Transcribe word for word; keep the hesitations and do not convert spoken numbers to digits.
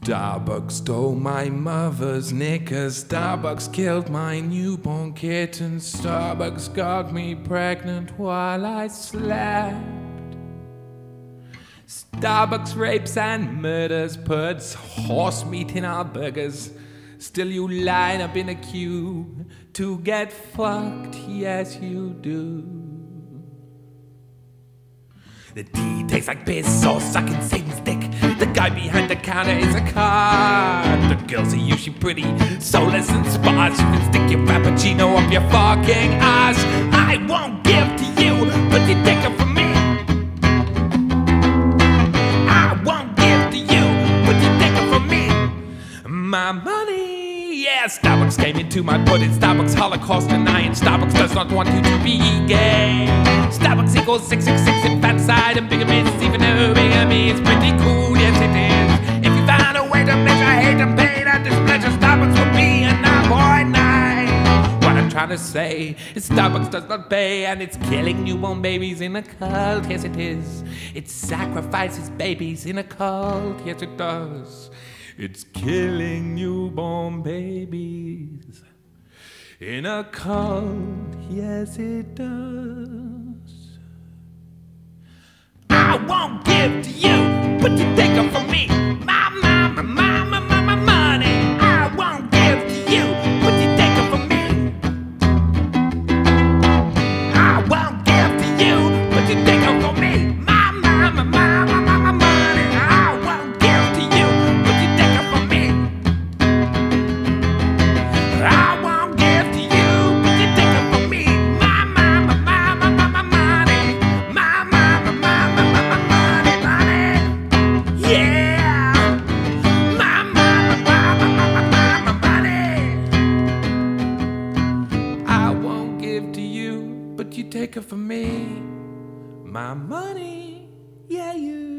Starbuck stole my mother's knickers. Starbucks killed my newborn kitten. Starbucks got me pregnant while I slept. Starbucks rapes and murders, puts horse meat in our burgers. Still you line up in a queue to get fucked, yes you do. The tea tastes like piss or sucking Satan's dick. The guy behind the counter is a card. The girls are usually pretty soulless and sparse. You can stick your frappuccino up your fucking ass. I won't give to you, but you take it from me. I won't give to you, but you take it from me. My money, yeah. Starbucks came into my pudding. Starbucks Holocaust denying. Starbucks does not want you to be gay. Starbucks equals six six six infanticide and bigamy. Even though bigamy is pretty cool, yes it is. If you found a way to measure hate and pain and displeasure, Starbucks would be a nine point nine. What I'm trying to say is Starbucks does not pay, and it's killing newborn babies in a cult, yes it is. It sacrifices babies in a cult, yes it does. It's killing newborn babies in a cult, yes it does. I won't give to you, but you take it from me. My, my, my, my, my, my, my money. I won't give to you, but you take it from me. I won't give to you, but you take it from me. My, my, my, my, my, my, my money. I won't give to you, but you take it from me. I won't give to you, but you take it from me. My, my, my, my, my, my, my money. My, my, my, my, my, my, my money, money. Yeah. My, my, my, my, my, my, my, my money. I won't give to you, but you take it from me. My money, yeah, you.